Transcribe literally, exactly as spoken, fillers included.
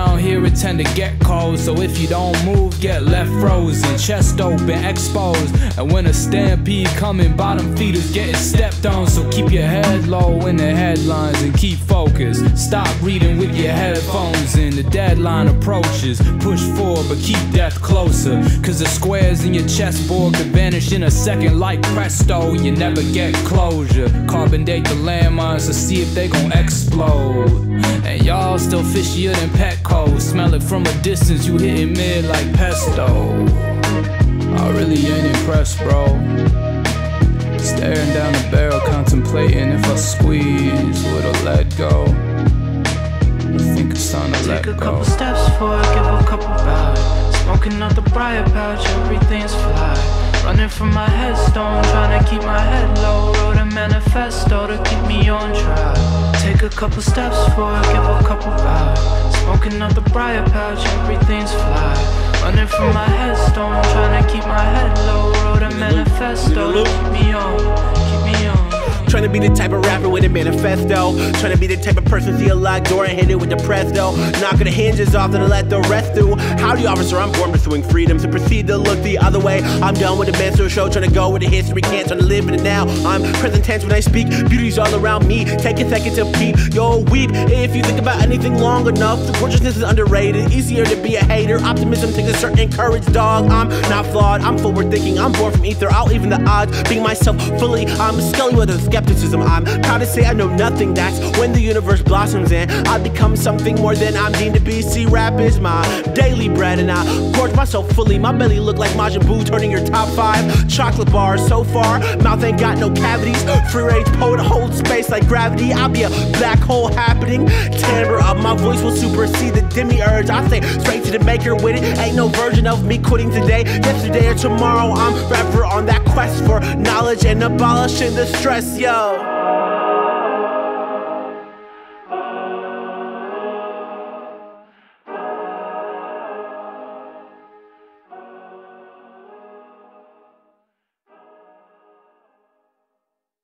around here, it tend to get cold. So if you don't move, get left frozen, chest open, exposed. And when a stampede coming, bottom feeders getting stepped on. So keep your head low in the headlines and keep focused. Stop reading with your headphones in. The deadline approaches. Push forward, but keep death closer. Cause the squares in your chessboard could vanish in a second like presto. You never get closure. Carbon date the landmines to see if they gon' explode. And y'all still fishier than Petco. Smell it from a distance, you hitting mid like pesto. I really ain't impressed, bro. Staring down the barrel, contemplating if I squeeze, would I let go? I think it's time to let go. Take a couple steps forward, give a couple bows. Smoking out the briar pouch, everything's fly. Running from my headstone, trying to keep my head low. Wrote a manifesto to keep me on track. Take a couple steps forward, give a couple bows. Smoking out the briar pouch, everything's fly. Running from my headstone, trying to keep my head low. Wrote a manifesto to keep me on, keep me on. Trying to be the type of rapper with a manifesto. Trying to be the type of person see a locked door and hit it with the presto. Knocking the hinges off and let the rest through. Howdy officer, I'm born pursuing freedom, so proceed to look the other way. I'm done with the master show, trying to go where the history can't. Trying to live in it now, I'm present tense when I speak. Beauty's all around me, take a second to peep. Yo, weep, if you think about anything long enough. The gorgeousness is underrated, easier to be a hater. Optimism takes a certain courage, dog. I'm not flawed, I'm forward thinking. I'm born from ether, I'll even the odds. Being myself fully, I'm scully with a skepticism. I'm proud to say I know nothing. That's when the universe blossoms and I become something more than I'm deemed to be. See, rap is my daily bread and I gorge myself fully. My belly look like Majin Buu turning your top five chocolate bars. So far, mouth ain't got no cavities. Free range poet hold space like gravity. I'll be a black hole happening. Timbre of my voice will supersede the demiurge. I say straight to the maker with it. Ain't no version of me quitting today, yesterday, or tomorrow. I'm forever on that quest for knowledge and abolishing the stress, yo.